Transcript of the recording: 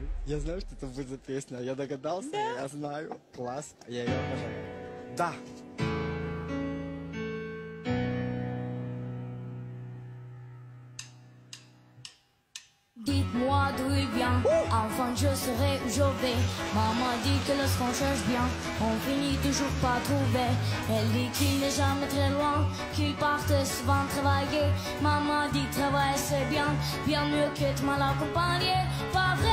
Я знаю, что это будет за песня. Я догадался, я знаю. Класс, я ее обожаю. Да. Dites-moi d'où il vient, afin que je saurai où je vais. Maman dit que lorsqu'on cherche bien, on finit toujours par trouver. Elle dit qu'il n'est jamais très loin, qu'il parte souvent travailler. Maman dit travailler c'est bien, bien mieux que être mal accompagné. Pas vrai.